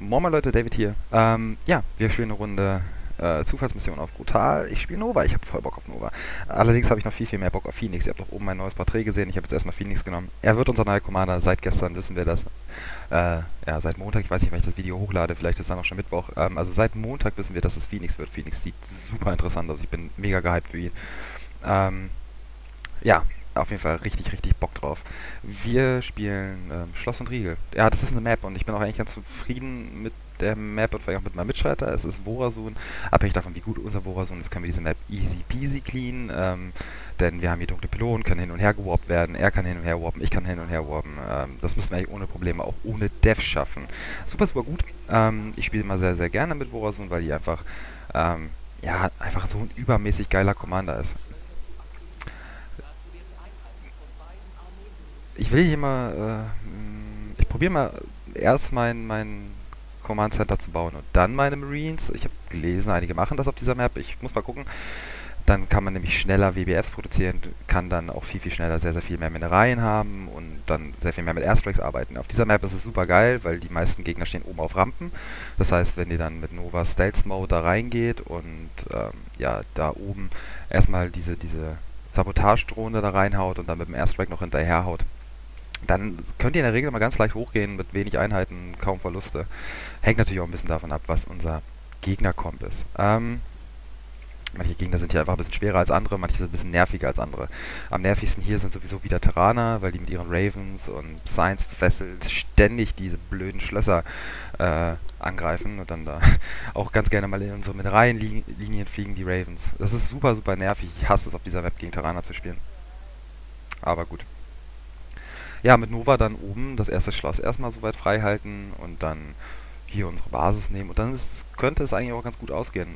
Moin Leute, David hier. Ja, wir spielen eine Runde Zufallsmission auf Brutal. Ich spiele Nova, ich habe voll Bock auf Nova. Allerdings habe ich noch viel mehr Bock auf Phoenix. Ihr habt doch oben mein neues Porträt gesehen, ich habe jetzt erstmal Phoenix genommen. Er wird unser neuer Commander, seit gestern wissen wir das. Ja, seit Montag, ich weiß nicht, wann ich das Video hochlade, vielleicht ist dann auch schon Mittwoch. Also seit Montag wissen wir, dass es Phoenix wird. Phoenix sieht super interessant aus, ich bin mega gehypt für ihn. Ähm, ja, auf jeden Fall richtig, richtig Bock drauf. Wir spielen Schloss und Riegel. Ja, das ist eine Map und ich bin auch eigentlich ganz zufrieden mit der Map und vielleicht auch mit meinem Mitstreiter. Es ist Vorazun. Abhängig davon, wie gut unser Vorazun ist, können wir diese Map easy peasy clean. Denn wir haben hier dunkle Pylonen, können hin und her gewarpt werden. Er kann hin und her warpen, ich kann hin und her warpen. Das müssen wir eigentlich ohne Probleme, auch ohne Dev schaffen. Super, super gut. Ich spiele immer sehr, sehr gerne mit Vorazun, weil die einfach, ja, einfach so ein übermäßig geiler Commander ist. Ich will hier mal, ich probiere mal erst mein Command Center zu bauen und dann meine Marines. Ich habe gelesen, einige machen das auf dieser Map. Ich muss mal gucken. Dann kann man nämlich schneller WBFs produzieren, kann dann auch viel, viel schneller sehr, sehr viel mehr Mineralien haben und dann sehr viel mehr mit Airstrikes arbeiten. Auf dieser Map ist es super geil, weil die meisten Gegner stehen oben auf Rampen. Das heißt, wenn ihr dann mit Nova Stealth Mode da reingeht und ja, da oben erstmal diese Sabotagedrohne da reinhaut und dann mit dem Airstrike noch hinterherhaut, dann könnt ihr in der Regel mal ganz leicht hochgehen mit wenig Einheiten, kaum Verluste. Hängt natürlich auch ein bisschen davon ab, was unser Gegnerkomp ist. Manche Gegner sind hier einfach ein bisschen schwerer als andere, manche sind ein bisschen nerviger als andere. Am nervigsten hier sind sowieso wieder Terraner, weil die mit ihren Ravens und Science Vessels ständig diese blöden Schlösser angreifen und dann da auch ganz gerne mal in unsere Mineralienlinien fliegen, die Ravens. Das ist super, super nervig. Ich hasse es, auf dieser Map gegen Terraner zu spielen. Aber gut. Ja, mit Nova dann oben das erste Schloss erstmal soweit frei halten und dann hier unsere Basis nehmen. Und dann könnte es eigentlich auch ganz gut ausgehen.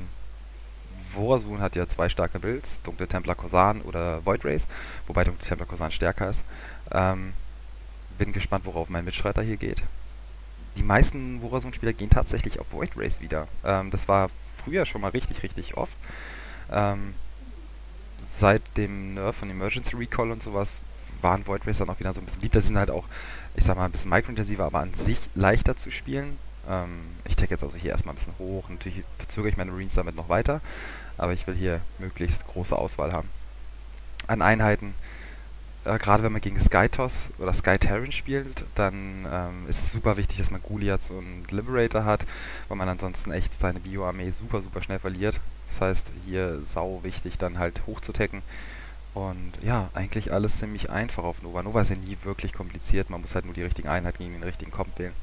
Vorazun hat ja zwei starke Builds, Dunkle Templar Korsan oder Void Race, wobei Dunkle Templar Korsan stärker ist. Ähm, Bin gespannt, worauf mein Mitstreiter hier geht. Die meisten Vorazun-Spieler gehen tatsächlich auf Void Race wieder. Das war früher schon mal richtig, richtig oft. Ähm, Seit dem Nerf von Emergency Recall und sowas waren Void Racer noch wieder so ein bisschen beliebter. Sie sind halt auch, ich sag mal, ein bisschen microintensiver, aber an sich leichter zu spielen. Ich tagge jetzt also hier erstmal ein bisschen hoch. Natürlich verzögere ich meine Marines damit noch weiter, aber ich will hier möglichst große Auswahl haben an Einheiten. Gerade wenn man gegen Skytos oder Sky Terran spielt, dann ist es super wichtig, dass man Goliaths und Liberator hat, weil man ansonsten echt seine Bio-Armee super, super schnell verliert. Das heißt, hier sau wichtig, dann halt hochzutacken. Und ja, eigentlich alles ziemlich einfach auf Nova. Nova ist ja nie wirklich kompliziert, man muss halt nur die richtigen Einheiten gegen den richtigen Comp wählen.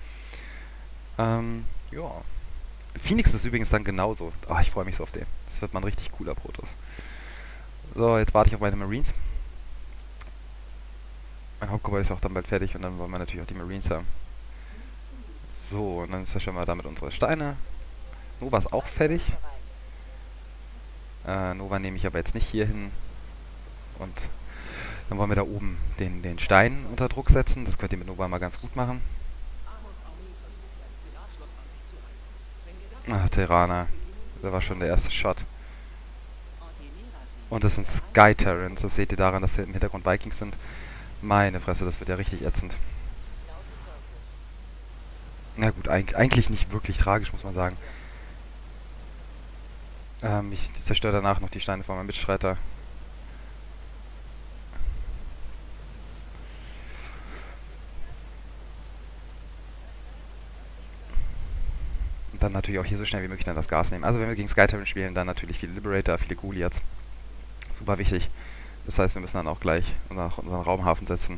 Ja. Phoenix ist übrigens dann genauso. Ah, ich freue mich so auf den. Das wird mal ein richtig cooler Protoss. So, jetzt warte ich auf meine Marines. Mein Hauptgebäude ist auch dann bald fertig und dann wollen wir natürlich auch die Marines haben. So, und dann zerstören wir damit unsere Steine. Nova ist auch fertig. Nova nehme ich aber jetzt nicht hier hin. Und dann wollen wir da oben den Stein unter Druck setzen. Das könnt ihr mit Nova mal ganz gut machen. Ah, Terraner. Das war schon der erste Shot. Und das sind Sky Terrans. Das seht ihr daran, dass hier im Hintergrund Vikings sind. Meine Fresse, das wird ja richtig ätzend. Na gut, eigentlich nicht wirklich tragisch, muss man sagen. Ich zerstöre danach noch die Steine von meinem Mitstreiter. Und dann natürlich auch hier so schnell wie möglich dann das Gas nehmen. Also wenn wir gegen Sky Terran spielen, dann natürlich viele Liberator, viele Goliaths. Super wichtig. Das heißt, wir müssen dann auch gleich unseren Raumhafen setzen.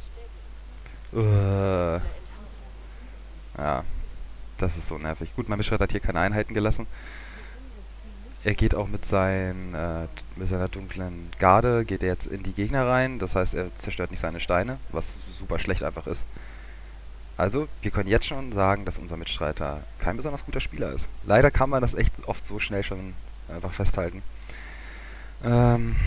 Ja, das ist so nervig. Gut, mein Mitstreiter hat hier keine Einheiten gelassen. Er geht auch mit seiner dunklen Garde, geht er jetzt in die Gegner rein. Das heißt, er zerstört nicht seine Steine, was super schlecht einfach ist. Also, wir können jetzt schon sagen, dass unser Mitstreiter kein besonders guter Spieler ist. Leider kann man das echt oft so schnell schon einfach festhalten. Ähm,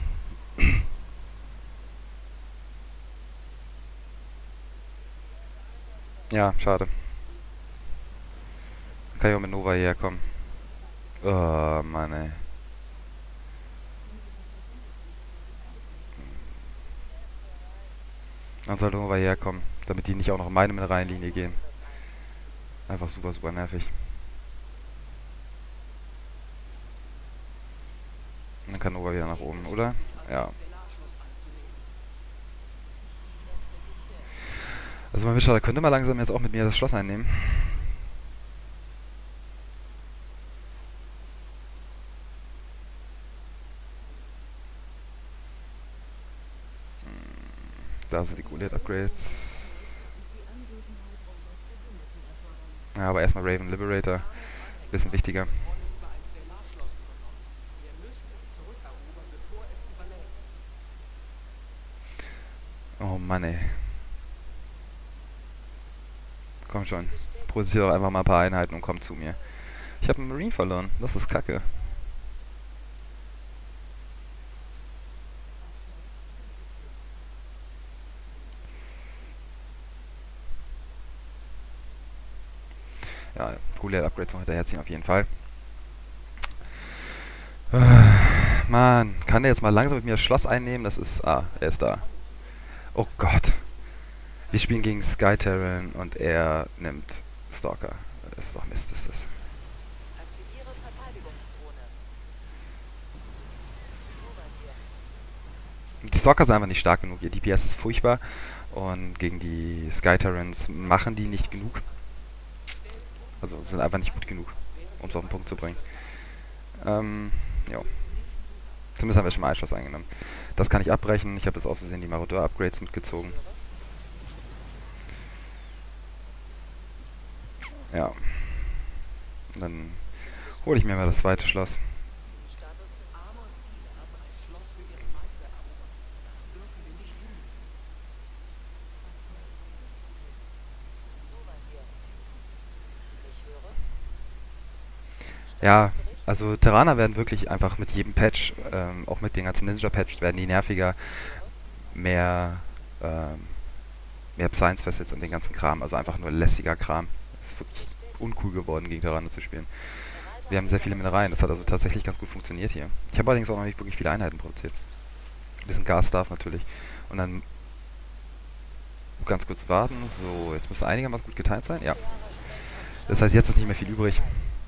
ja, schade. Kann ich auch mit Nova hierher kommen. Oh, Mann, ey. Dann sollte Nova hierher kommen, damit die nicht auch noch in meine Mineralienlinie gehen. Einfach super, super nervig. Und dann kann Nova wieder nach oben, oder? Ja. Also mein Witcher könnte mal langsam jetzt auch mit mir das Schloss einnehmen. Da sind die Goliath-Upgrades. Ja, aber erstmal Raven Liberator. Bisschen wichtiger. Oh Mann, ey. Komm schon. Produziere doch einfach mal ein paar Einheiten und komm zu mir. Ich habe einen Marine verloren. Das ist kacke. Ja, Goliath-Upgrades noch hinterherziehen auf jeden Fall. Mann, kann der jetzt mal langsam mit mir das Schloss einnehmen? Das ist... Ah, er ist da. Oh Gott. Wir spielen gegen Sky Terran und er nimmt Stalker. Das ist doch Mist, ist das. Die Stalker sind einfach nicht stark genug. Ihr DPS ist furchtbar. Und gegen die Sky Terrans machen die nicht genug. Also sind einfach nicht gut genug, um es auf den Punkt zu bringen. Ja. Zumindest haben wir schon mal Einschluss eingenommen. Das kann ich abbrechen. Ich habe jetzt aus Versehen die Marodeur-Upgrades mitgezogen. Ja. Und dann hole ich mir mal das zweite Schloss. Ja, also Terraner werden wirklich einfach mit jedem Patch, auch mit den ganzen Ninja-Patch, werden die nerviger, mehr, ähm, mehr Science-Facets und den ganzen Kram, also einfach nur lässiger Kram. Es ist wirklich uncool geworden, gegen Terraner zu spielen. Wir haben sehr viele Mineralien, das hat also tatsächlich ganz gut funktioniert hier. Ich habe allerdings auch noch nicht wirklich viele Einheiten produziert. Ein bisschen Gas-Staff natürlich. Und dann ganz kurz warten. So, jetzt müsste einigermaßen gut getimt sein. Ja. Das heißt, jetzt ist nicht mehr viel übrig.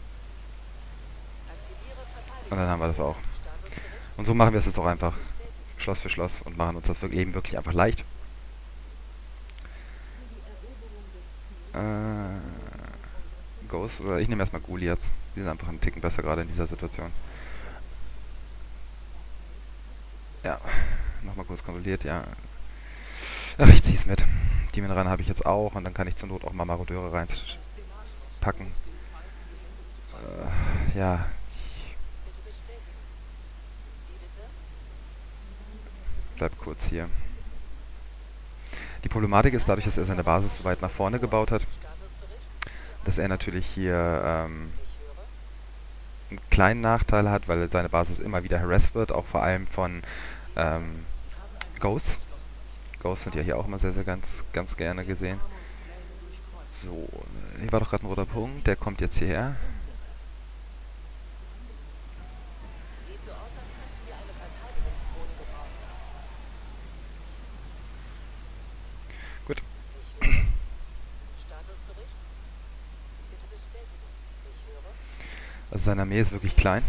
Und dann haben wir das auch. Und so machen wir es jetzt auch einfach. Schloss für Schloss und machen uns das Leben wirklich einfach leicht. Ghost, oder ich nehme erstmal Goliaths. Die sind einfach einen Ticken besser gerade in dieser Situation. Ja, nochmal kurz kontrolliert, ja. Ach, ich zieh's mit. Die Mineralien habe ich jetzt auch und dann kann ich zur Not auch mal Marodeure reinpacken. Ja. Bleib kurz hier. Die Problematik ist dadurch, dass er seine Basis so weit nach vorne gebaut hat, dass er natürlich hier einen kleinen Nachteil hat, weil seine Basis immer wieder harassed wird, auch vor allem von Ghosts. Ghosts sind ja hier auch immer sehr, sehr ganz gerne gesehen. So, hier war doch gerade ein roter Punkt, der kommt jetzt hierher. Gut. Also seine Armee ist wirklich klein.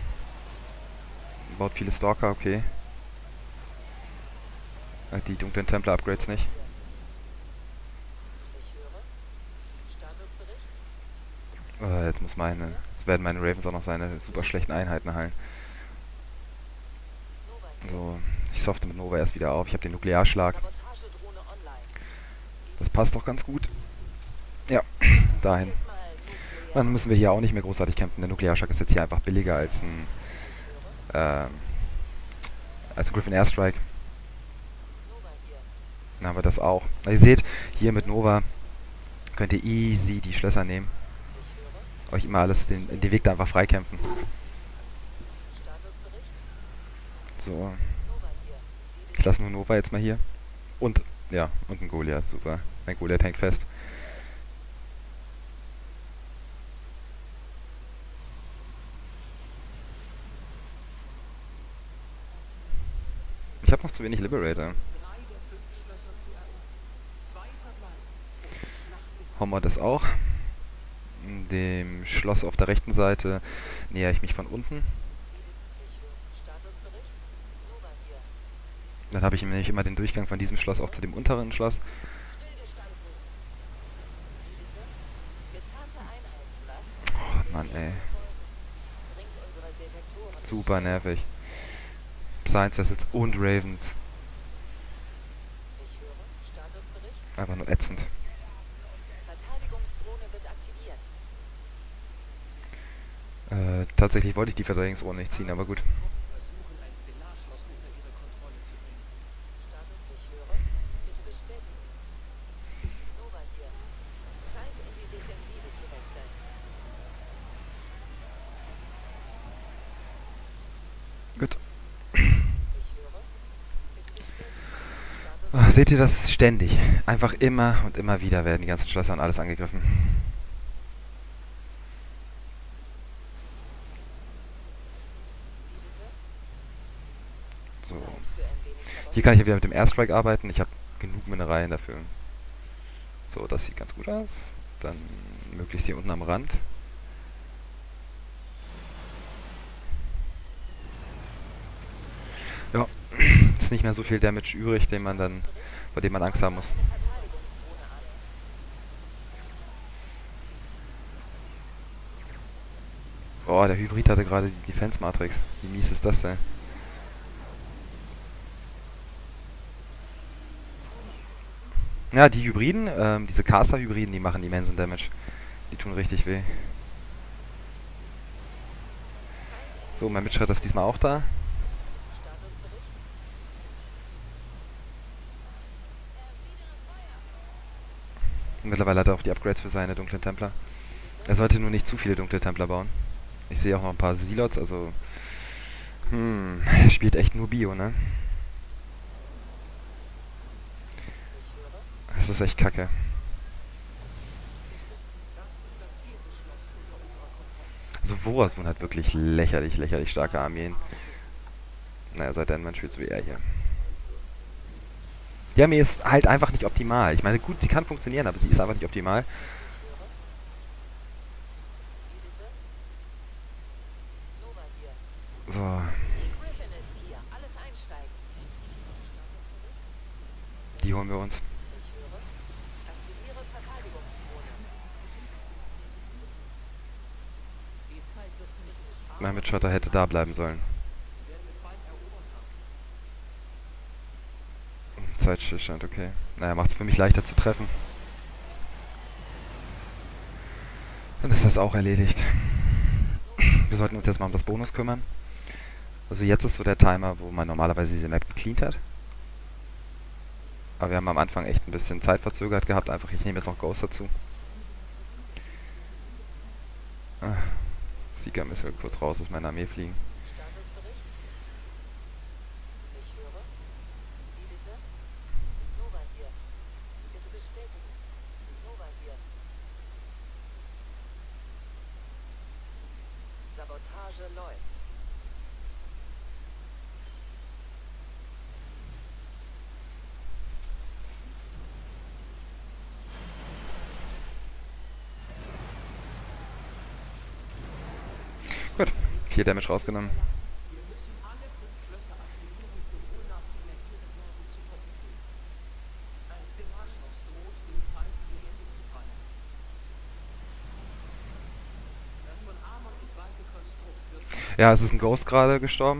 Baut viele Stalker, okay. Die dunklen Templar-Upgrades nicht. Jetzt werden meine Ravens auch noch seine super schlechten Einheiten heilen. So, ich softe mit Nova erst wieder auf. Ich habe den Nuklearschlag. Das passt doch ganz gut. Ja, dahin. Dann müssen wir hier auch nicht mehr großartig kämpfen. Der Nuklearschlag ist jetzt hier einfach billiger ähm, als ein Griffin Airstrike. Dann haben wir das auch. Ihr seht, hier mit Nova könnt ihr easy die Schlösser nehmen. Euch immer alles den Weg da einfach freikämpfen. So. Ich lasse nur Nova jetzt mal hier. Und, ja, und ein Goliath. Super. Mein Goliath hängt fest. Ich habe noch zu wenig Liberator. Haben wir das auch. dem Schloss auf der rechten Seite nähere ich mich von unten. Dann habe ich nämlich immer den Durchgang von diesem Schloss auch zu dem unteren Schloss. Oh Mann, ey. Super nervig. Science Vessels und Ravens. Einfach nur ätzend. Tatsächlich wollte ich die Verteidigungsrunde nicht ziehen, aber gut. Gut. Oh, seht ihr das ständig? Einfach immer und immer wieder werden die ganzen Schlösser und alles angegriffen. So. Hier kann ich ja wieder mit dem Airstrike arbeiten. Ich habe genug Mineralien dafür. So, das sieht ganz gut aus. Dann möglichst hier unten am Rand. Ja, ist nicht mehr so viel Damage übrig, bei dem man Angst haben muss. Oh, der Hybrid hatte gerade die Defense Matrix. Wie mies ist das denn? Ja, die Hybriden, diese Caster-Hybriden, die machen immensen Damage. Die tun richtig weh. So, mein Mitschritt ist diesmal auch da. Und mittlerweile hat er auch die Upgrades für seine dunklen Templer. Er sollte nur nicht zu viele dunkle Templer bauen. Ich sehe auch noch ein paar Silots, also... er spielt echt nur Bio, ne? Das ist echt kacke. Also Vorazun hat wirklich lächerlich starke Armeen. Naja, seit der Endman spielt wie er hier. Die Armee ist halt einfach nicht optimal. Ich meine, gut, sie kann funktionieren, aber sie ist einfach nicht optimal. So. Die holen wir uns. Mein Mitschotter hätte da bleiben sollen. Zeitstillstand, okay. Naja, macht es für mich leichter zu treffen. Dann ist das auch erledigt. Wir sollten uns jetzt mal um das Bonus kümmern. Also jetzt ist so der Timer, wo man normalerweise diese Map gecleant hat. Aber wir haben am Anfang echt ein bisschen Zeit verzögert gehabt. Einfach, ich nehme jetzt noch Ghost dazu. Seeker Missile kurz raus aus meiner Armee fliegen. Sabotage läuft. Gut, 4 Damage rausgenommen. Wir müssen alle 5 Schlösser aktivieren, um Onas Energiereserven zu versiegeln. Ein Stellarschloss droht, dem Feind in die Hände zu fallen. Das von Amon entweihte Konstrukt wird... Ja, es ist ein Ghost gerade gestorben.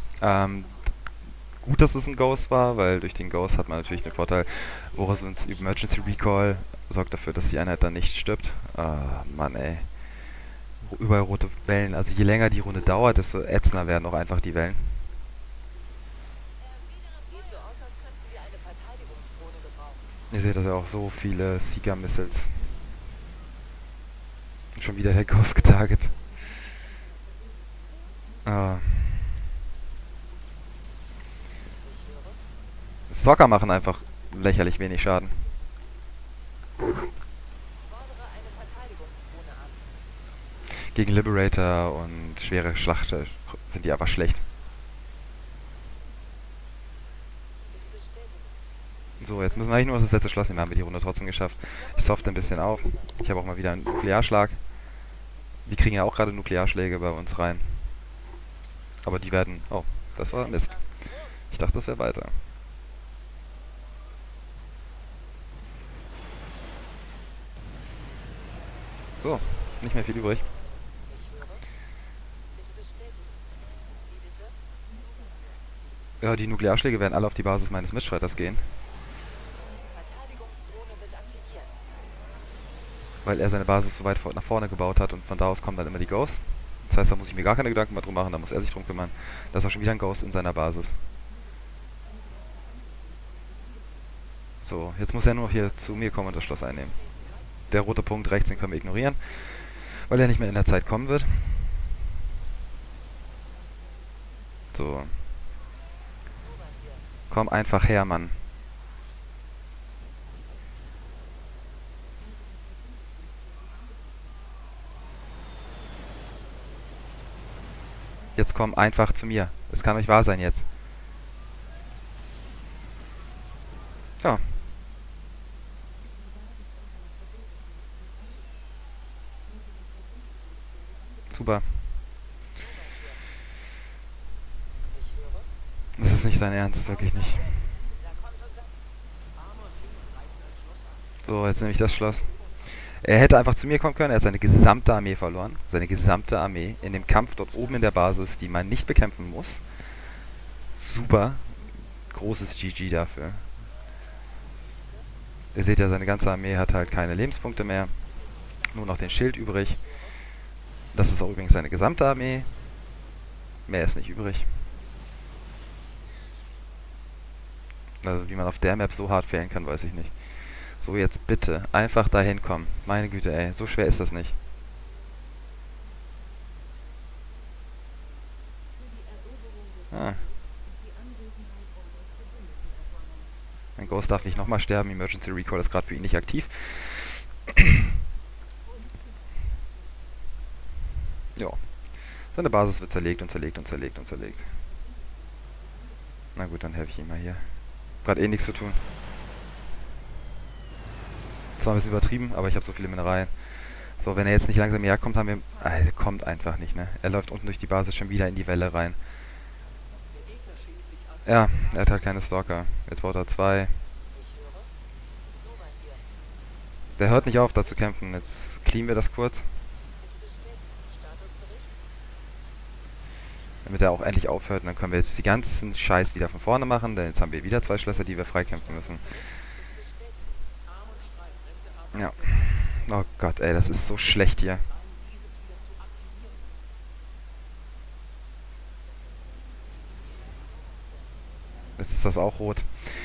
Gut, dass es ein Ghost war, weil durch den Ghost hat man natürlich den Vorteil, Vorazuns Emergency Recall sorgt dafür, dass die Einheit dann nicht stirbt. Ah, Mann, ey. Überall rote Wellen. Also je länger die Runde dauert, desto ätzender werden auch einfach die Wellen. Sieht so aus, als könnten wir eine Verteidigungsdrohne gebrauchen. Ihr seht das ja auch, so viele Seeker Missiles. Und schon wieder der Ghost getarget. Ah. Stalker machen einfach lächerlich wenig Schaden. Fordere eine Verteidigungsdrohne an. Gegen Liberator und schwere Schlachter sind die einfach schlecht. Bitte bestätigen. So, jetzt müssen wir eigentlich nur das letzte Schloss nehmen. Haben wir die Runde trotzdem geschafft. Ich softe ein bisschen auf. Ich habe auch mal wieder einen Nuklearschlag. Die kriegen ja auch gerade Nuklearschläge bei uns rein. Aber die werden... Oh, das war Mist. Ich dachte, das wäre weiter. So, nicht mehr viel übrig. Ja, die Nuklearschläge werden alle auf die Basis meines Mitstreiters gehen. Weil er seine Basis so weit nach vorne gebaut hat und von da aus kommen dann immer die Ghosts. Das heißt, da muss ich mir gar keine Gedanken mehr drum machen, da muss er sich drum kümmern. Da ist auch schon wieder ein Ghost in seiner Basis. So, jetzt muss er nur noch hier zu mir kommen und das Schloss einnehmen. Der rote Punkt rechts, den können wir ignorieren, weil er nicht mehr in der Zeit kommen wird. So. Komm einfach her, Mann. Jetzt komm einfach zu mir. Es kann nicht wahr sein jetzt. Ja. Super. Das ist nicht sein Ernst, wirklich nicht. So, jetzt nehme ich das Schloss. Er hätte einfach zu mir kommen können, er hat seine gesamte Armee verloren. Seine gesamte Armee in dem Kampf dort oben in der Basis, die man nicht bekämpfen muss. Super. Großes GG dafür. Ihr seht ja, seine ganze Armee hat halt keine Lebenspunkte mehr. Nur noch den Schild übrig. Das ist auch übrigens seine gesamte Armee. Mehr ist nicht übrig. Also wie man auf der Map so hart fehlen kann, weiß ich nicht. So, jetzt bitte einfach dahin kommen. Meine Güte, ey, so schwer ist das nicht. Ah. Mein Ghost darf nicht nochmal sterben. Emergency Recall ist gerade für ihn nicht aktiv. Ja. Seine Basis wird zerlegt und zerlegt und zerlegt und zerlegt. Na gut, dann helfe ich ihm mal hier. Gerade eh nichts zu tun. Zwar ein bisschen übertrieben, aber ich habe so viele Mineralien. So, wenn er jetzt nicht langsam hierher kommt, haben wir... Er kommt einfach nicht, ne? Er läuft unten durch die Basis schon wieder in die Welle rein. Ja, er hat halt keine Stalker. Jetzt baut er 2. Der hört nicht auf, da zu kämpfen. Jetzt cleanen wir das kurz. Damit er auch endlich aufhört. Und dann können wir jetzt die ganzen Scheiß wieder von vorne machen. Denn jetzt haben wir wieder 2 Schlösser, die wir freikämpfen müssen. Ja. Oh Gott, ey, das ist so schlecht hier. Jetzt ist das auch rot.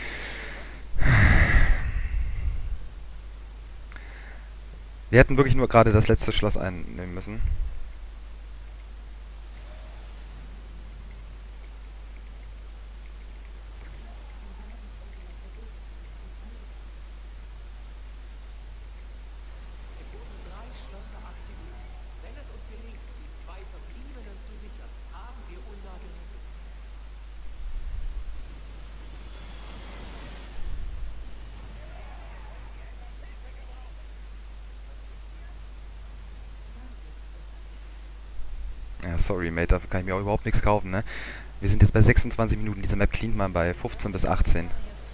Wir hätten wirklich nur gerade das letzte Schloss einnehmen müssen. Ja, sorry, Mate, dafür kann ich mir auch überhaupt nichts kaufen, ne? Wir sind jetzt bei 26 Minuten, diese Map cleant man bei 15 bis 18.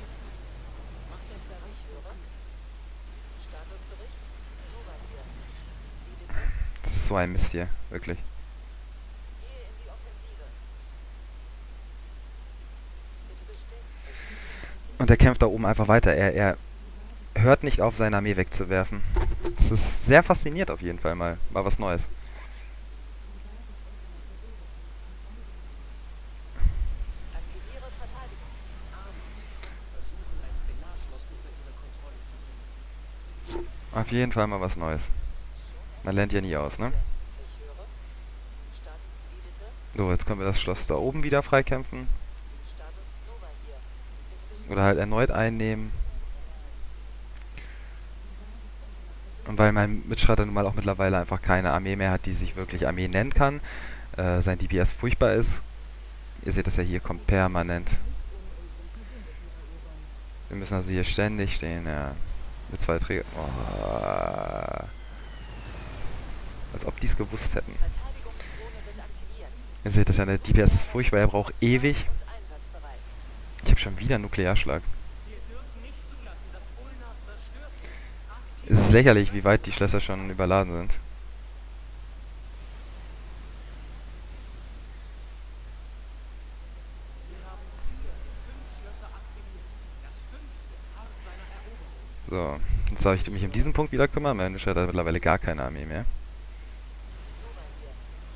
Das ist so ein Mist hier, wirklich. Und er kämpft da oben einfach weiter. Er hört nicht auf, seine Armee wegzuwerfen. Das ist sehr faszinierend auf jeden Fall mal was Neues. Auf jeden Fall mal was Neues. Man lernt ja nie aus, ne? So, jetzt können wir das Schloss da oben wieder freikämpfen. Oder halt erneut einnehmen. Und weil mein Mitstreiter nun mal auch mittlerweile einfach keine Armee mehr hat, die sich wirklich Armee nennen kann, sein DPS furchtbar ist. Ihr seht das ja hier, kommt permanent. Wir müssen also hier ständig stehen, ja. Mit 2 Träger. Oh. Als ob die es gewusst hätten. Verteidigungsdrohne wird aktiviert. Ihr seht das ja, der DPS ist furchtbar, er braucht ewig. Und einsatzbereit. Ich habe schon wieder einen Nuklearschlag. Wir dürfen nicht zulassen, dass Ulna zerstört wird. Es ist lächerlich, wie weit die Schlösser schon überladen sind. Wir haben 4 der 5 Schlösser aktiviert. Das 5. harrt seiner Eroberung. So, jetzt soll ich mich um diesen Punkt wieder kümmern. Mensch, hat mittlerweile gar keine Armee mehr. Nova hier.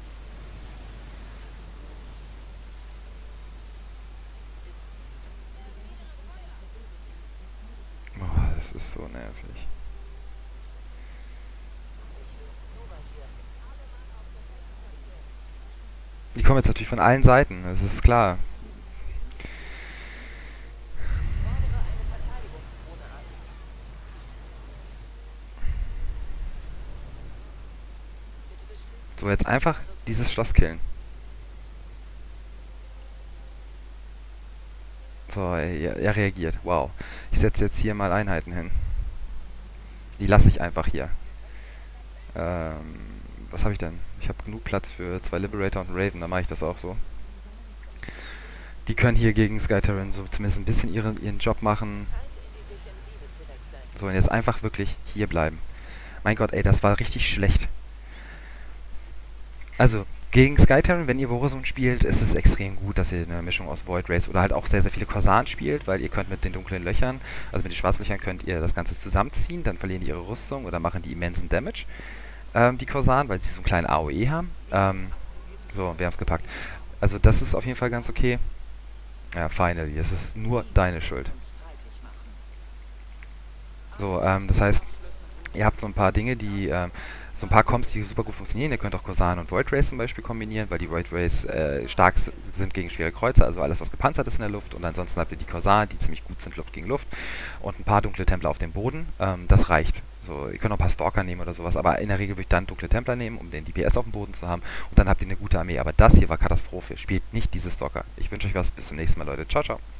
Boah, das ist so nervig. Nova hier. Die kommen jetzt natürlich von allen Seiten, das ist klar. Fordere eine Verteidigungsdrohne an. Bitte bestimmt. So, jetzt einfach dieses Schloss killen. So, er reagiert. Wow. Ich setze jetzt hier mal Einheiten hin. Die lasse ich einfach hier. Was habe ich denn? Ich habe genug Platz für 2 Liberator und einen Raven, dann mache ich das auch so. Die können hier gegen Sky Terran so zumindest ein bisschen ihren Job machen. Zeit in die Defensive zu wechseln. So, und jetzt einfach wirklich hier bleiben. Mein Gott, ey, das war richtig schlecht. Also, gegen Sky Terran, wenn ihr Warzone spielt, ist es extrem gut, dass ihr eine Mischung aus Void Race oder halt auch sehr, sehr viele Korsaren spielt, weil ihr könnt mit den dunklen Löchern, also mit den Schwarzlöchern könnt ihr das Ganze zusammenziehen, dann verlieren die ihre Rüstung oder machen die immensen Damage, die Korsaren, weil sie so einen kleinen AOE haben. So, wir haben es gepackt. Also das ist auf jeden Fall ganz okay. Ja, finally, es ist nur deine Schuld. Streitig machen. So, das heißt, ihr habt so ein paar Dinge, die, so ein paar Comps, die super gut funktionieren. Ihr könnt auch Korsan und Void Race zum Beispiel kombinieren, weil die Void Race stark sind gegen schwere Kreuzer, also alles, was gepanzert ist in der Luft. Und ansonsten habt ihr die Korsan, die ziemlich gut sind, Luft gegen Luft. Und ein paar dunkle Templer auf dem Boden. Das reicht. So, ihr könnt auch ein paar Stalker nehmen oder sowas, aber in der Regel würde ich dann dunkle Templer nehmen, um den DPS auf dem Boden zu haben. Und dann habt ihr eine gute Armee. Aber das hier war Katastrophe. Spielt nicht diese Stalker. Ich wünsche euch was. Bis zum nächsten Mal, Leute. Ciao, ciao.